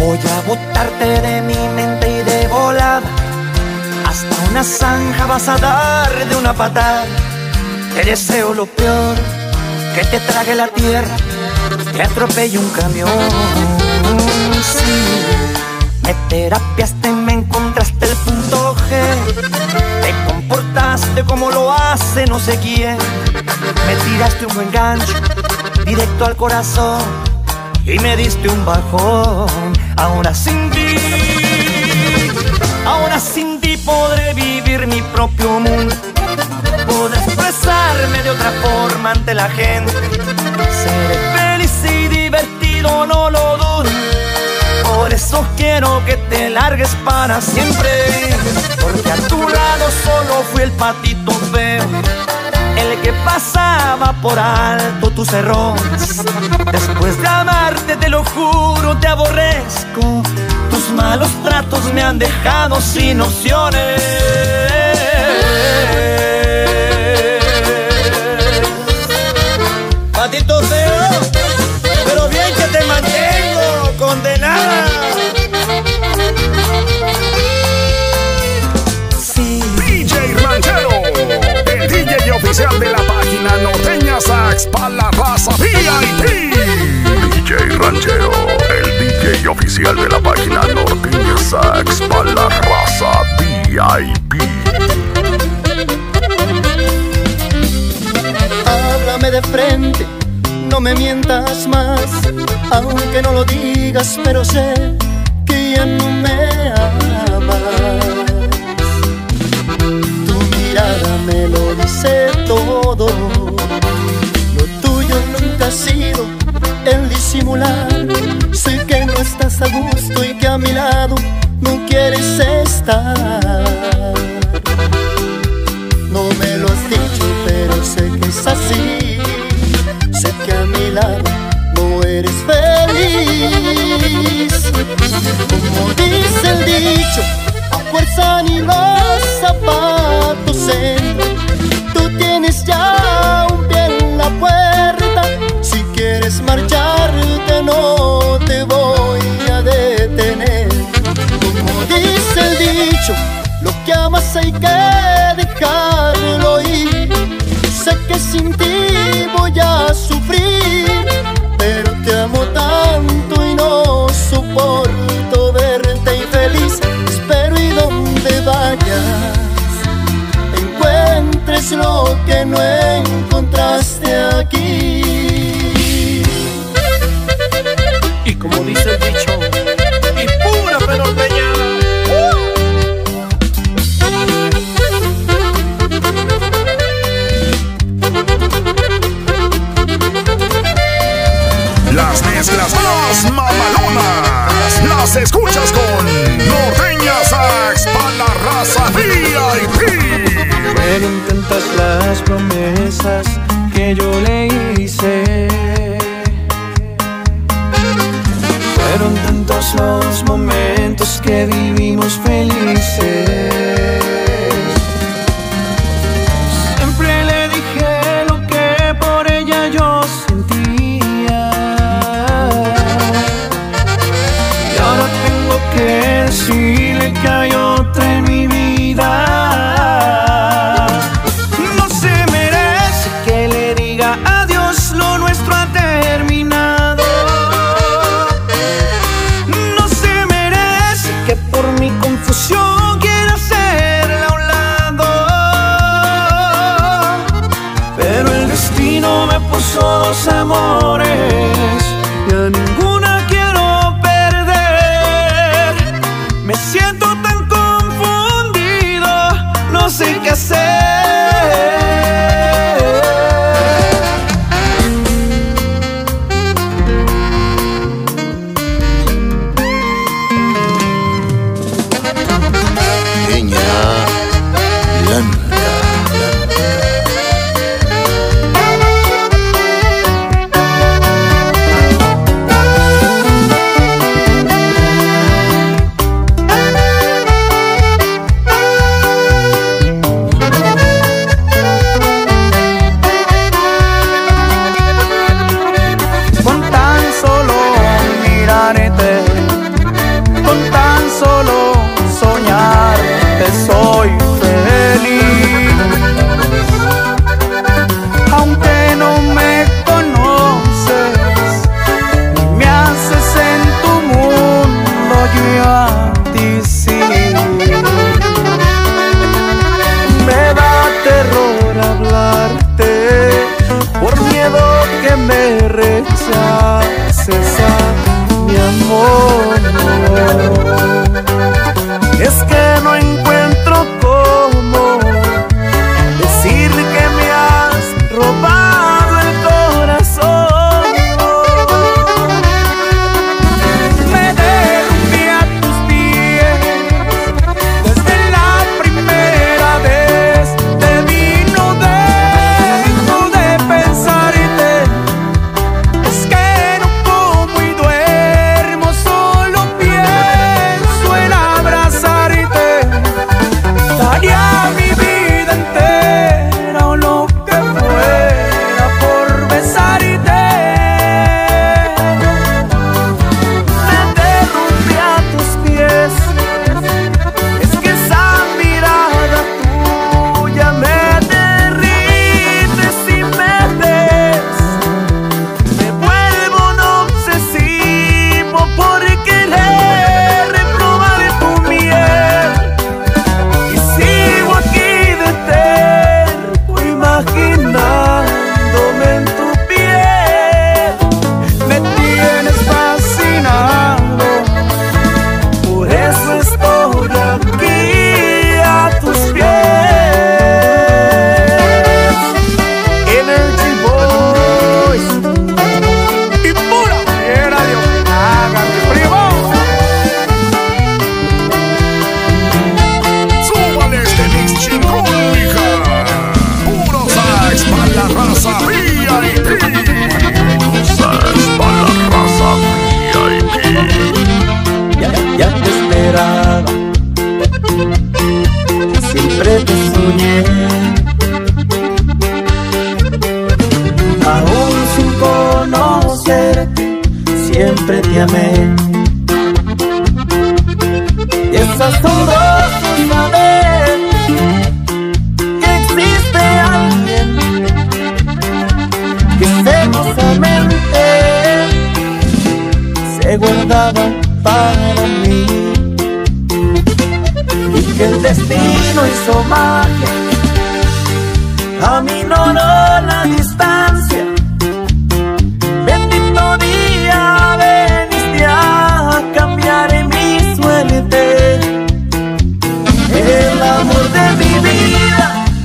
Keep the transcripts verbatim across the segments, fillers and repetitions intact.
Voy a botarte de mi mente y de volada. Hasta una zanja vas a dar de una patada. Te deseo lo peor, que te trague la tierra, que atropelle un camión. Sí, me terapiaste, me encontraste el punto G. Te comportaste como lo hace no sé quién. Me tiraste un buen gancho, directo al corazón, y me diste un bajón. Ahora sin ti, ahora sin ti podré vivir mi propio mundo. Podré expresarme de otra forma ante la gente. Seré feliz y divertido, no lo dudo. Por eso quiero que te largues para siempre, porque a tu lado solo fui el patito feo, el que pasaba por alto tus errores. Después de amarte, te lo juro, te aborrezco. Tus malos tratos me han dejado sin opciones. Patito feo, pero bien que te mantengo, condenada. Sí. D J Ranchero, el D J oficial de la página Norteña Sax para la raza V I P. D J Ranchero, el D J oficial de la página Norteña Sax para la raza V I P. Háblame de frente, no me mientas más, aunque no lo digas, pero sé que ya no me amas. Tu mirada me lo dice todo. Lo tuyo nunca ha sido el disimular. Sé que no estás a gusto y que a mi lado no quieres estar. No me lo has dicho, pero sé que es así. Sé que a mi lado no eres feliz. Como dice el dicho, a fuerza ni los zapatos entran. Tú tienes ya un pie en la puerta. Si quieres marcharte no te voy a detener. Como dice el dicho, lo que amas hay que dejarlo ir. Sé que sin ti voy a sufrir, pero te amo tanto y no soporto verte infeliz. Espero y donde vayas encuentres lo que no encontraste aquí. Y como dice el dicho, y pura penorteña. Las mezclas más mamalonas las escuchas con Norteña Sax para la raza V I P. Fueron tantas las promesas que yo le hice, fueron tantos los momentos que vivimos felices. Siempre le dije lo que por ella yo sentía, y ahora tengo que decirle que hay otra en mi vida. No se merece que le diga adiós, lo nuestro ha terminado. No se merece que por mi confusión quiera hacerla a un lado. Pero el destino me puso dos amores y a ninguna quiero perder. Me siento tan confundido, no sé qué hacer. Thank cesar, mi amor. Es que no encuentro cómo decir que me has robado el corazón. Me derrumbé a tus pies desde la primera vez. Te vi, no dejo de pensarte. Es que no como y duermo, solo pienso en abrazarte. Daría mi vida entera o lo que fuera por besarte. Me derrumbé a tus pies. Es que esa mirada tuya me derrite si me ves. Me vuelvo un obsesivo por querer reprobar tu miel. Y sigo aquí de terco imaginándome en tu piel. Me tienes fascinado, por eso estoy aquí a tus pies. Energy Boys y pura fiera de Ojinaga, mi primo. Súbale este mix chingón, mija. Puro sax para la raza V I P. Puro sax para la raza V I P. Ya, ya te esperaba, siempre te soñé. Aún sin conocerte, siempre te amé. Y es asombroso saber que existe alguien que celosamente se guardaba para mí, y que el destino hizo magia, aminoró la distancia. Bendito día, veniste a cambiar en mi suerte. El amor de mi vida,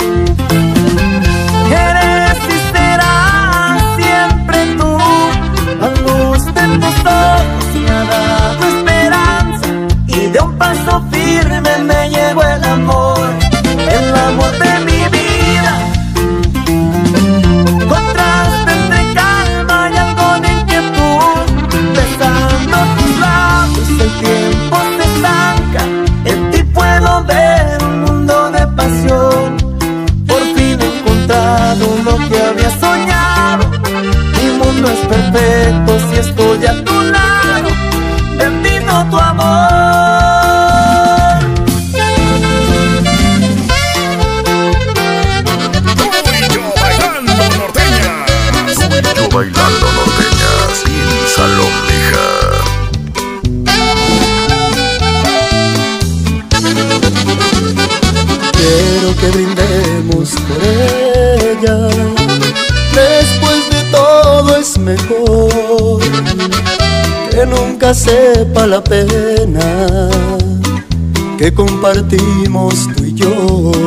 eres y serás siempre tú. La luz de tus ojos me ha dado esperanza, y de un paso firme me llegó el amor. El amor de mi vida, contraste entre calma y algo de inquietud. Besando tus labios el tiempo se estanca, en ti puedo ver un mundo de pasión. Por fin he encontrado lo que había soñado. Mi mundo es perfecto si estoy a tu lado. Bendito tu amor. Curillo bailando norteñas. Curillo bailando norteñas. Y el salón, mija. Quiero que brindemos por ella. Después de todo es mejor que nunca sepa la pena que compartimos tú y yo.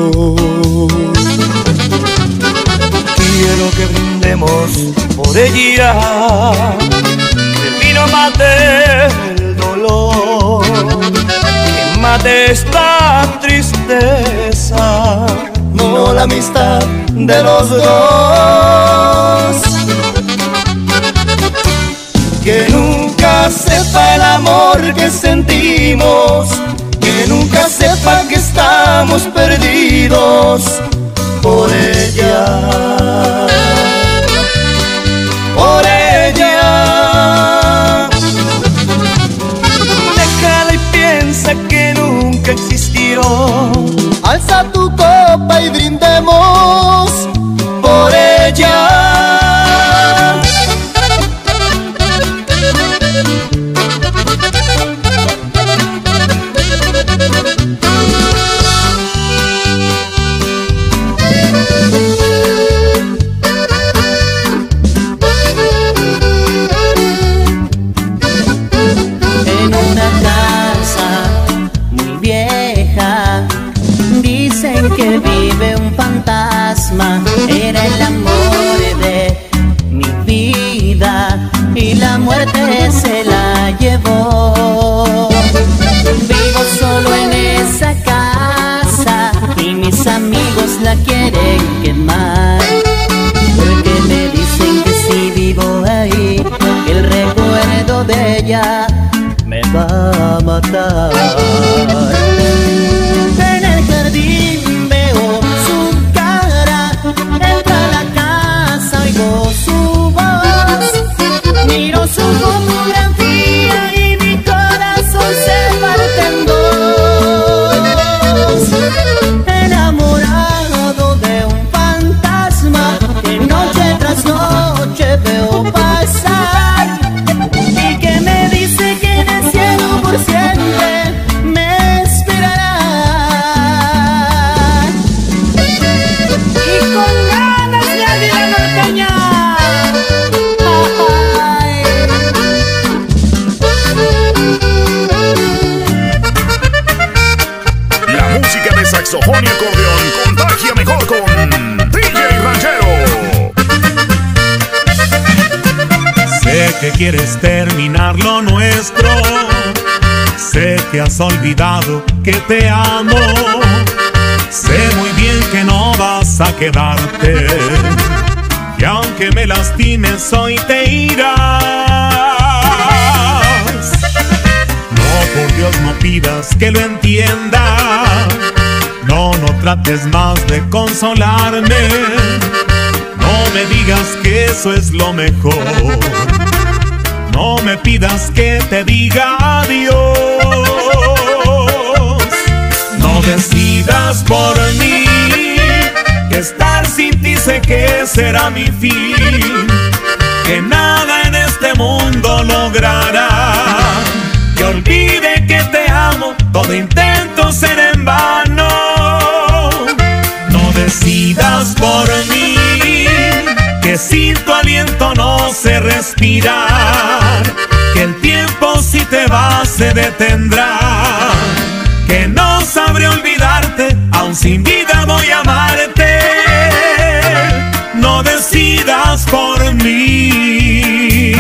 Quiero que brindemos por ella, que el vino mate el dolor, que mate esta tristeza, no la amistad de los dos. Que nunca sepa el amor que sentimos, que nunca sepa que estamos perdidos por ella, por ella. Déjala y piensa que nunca existió. Alza tu copa y brindemos Por ella. que vive un fantasma, era el amor de mi vida y la muerte se la llevó. Vivo solo en esa casa y mis amigos la quieren quemar, porque me dicen que si vivo ahí, el recuerdo de ella me va a matar. En el jardín veo su cara, entro a la casa, oigo su voz, miro su fotografía y mi corazón se parte en dos. Enamorado de un fantasma que noche tras noche veo pasar, y que me dice que en el cielo por siempre me esperará. Y con ganas de águila norteña. Ay. La música de saxofón y acordeón contagia mejor con D J Ranchero. Sé que quieres terminar lo nuestro, sé que has olvidado que te amo, sé muy bien que no vas a quedarte, y aunque me lastimes hoy te irás. No, por Dios, no pidas que lo entienda, no, no trates más de consolarme, no me digas que eso es lo mejor, no me pidas que te diga adiós. No decidas por mí, que estar sin ti sé que será mi fin, que nada en este mundo logrará que olvide que te amo, todo intento será en vano. No decidas por mí, que sin tu aliento no sé respirar, que el tiempo si te va se detendrá, que no sabré olvidarte, aún sin vida voy a amarte. No decidas por mí.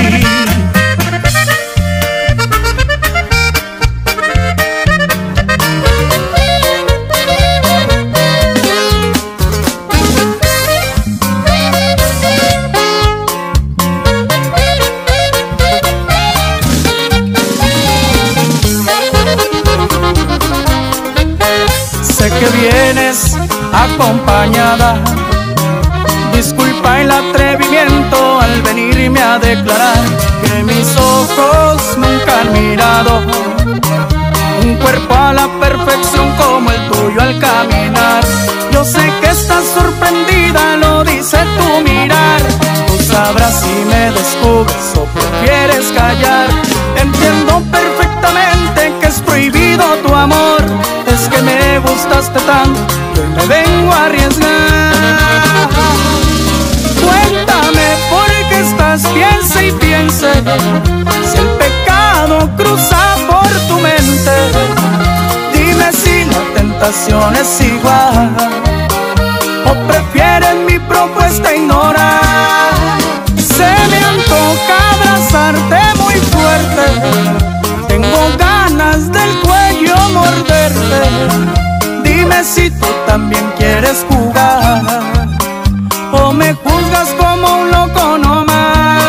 Sé que vienes acompañada, disculpa el atrevimiento al venirme a declarar que mis ojos nunca han mirado un cuerpo a la perfección como el tuyo al caminar. Yo sé que estás sorprendida, lo dice tu mirar, tú sabrás si me descubres o prefieres callar. Entiendo perfectamente que es prohibido tu amor, es que me gustaste tanto que me vengo a arriesgar. Cuéntame por qué estás piensa y piense, si el pecado cruza por tu mente. Dime si la tentación es igual o prefieres mi propuesta ignorar. Se me antoja abrazarte muy fuerte, tengo ganas del cuello morderte. Dime si tú también quieres jugar o me juzgas como un loco nomás.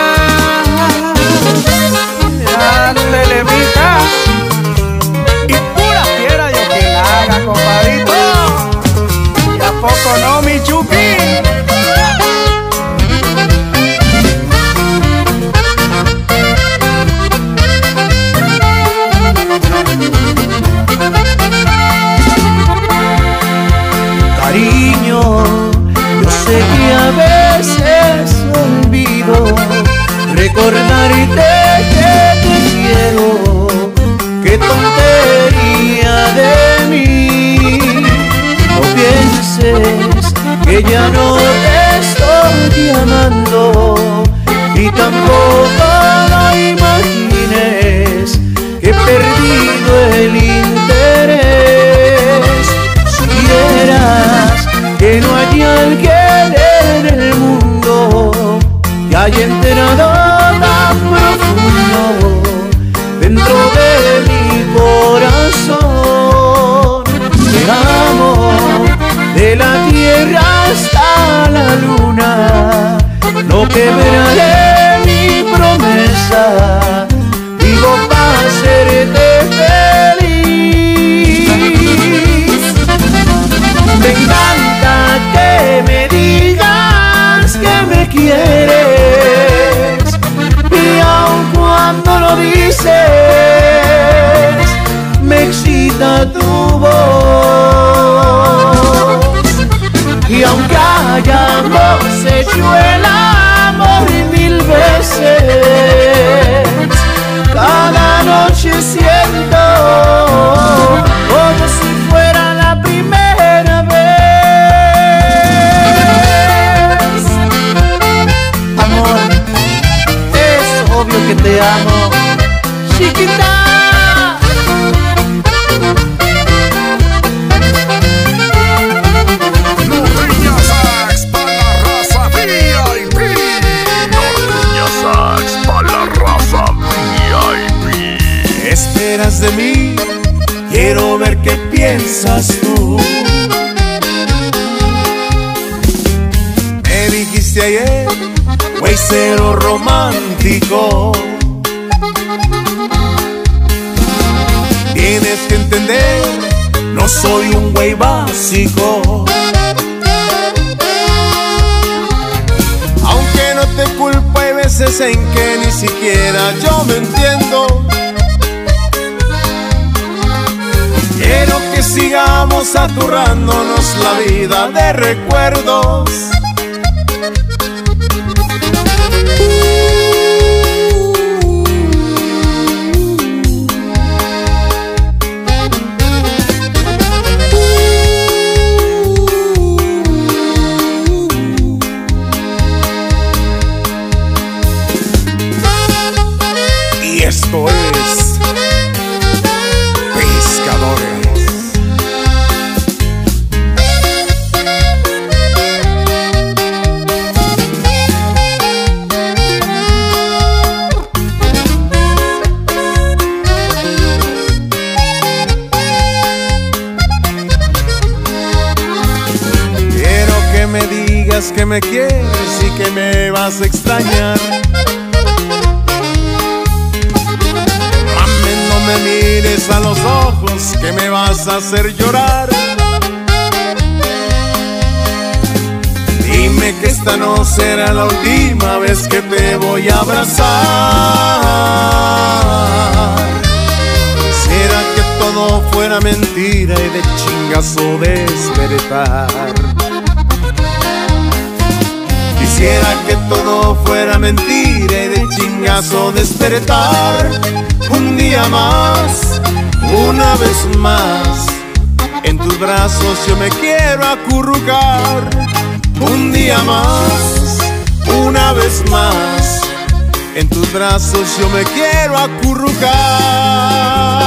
Ándele, mija, y pura fiera yo que la haga, compadrito. ¿Y a poco no, mi Chucky? Cariño, yo sé que a veces olvido recordarte que te quiero. Qué tontería de mí, no pienses que ya no te estoy amando, y tampoco no imagines que he perdido el interés. Si era que no hay alguien en el mundo que haya enterado tan profundo dentro de mi corazón. Te amo de la tierra hasta la luna, no quebraré mi promesa, vivo para hacerte feliz. Me encanta que me digas que me quieres, y aun cuando lo dices, me excita tu voz. Y aunque hayamos hecho el amor mil veces, cada noche siento como si fuera la primera vez. Amor, es obvio que te amo, chiquita. Esperas de mí, quiero ver qué piensas tú. Me dijiste ayer, güey, cero romántico. Tienes que entender, no soy un güey básico. Aunque no te culpo, hay veces en que ni siquiera yo me entiendo. Quiero que sigamos aturrándonos la vida de recuerdos. Y esto es que me quieres y que me vas a extrañar. Mami, no me mires a los ojos, que me vas a hacer llorar. Dime que esta no será la última vez que te voy a abrazar. ¿Será que todo fuera mentira y de chingazo despertar? Quisiera que todo fuera mentira y de chingazo despertar. Un día más, una vez más, en tus brazos yo me quiero acurrucar. Un día más, una vez más, en tus brazos yo me quiero acurrucar.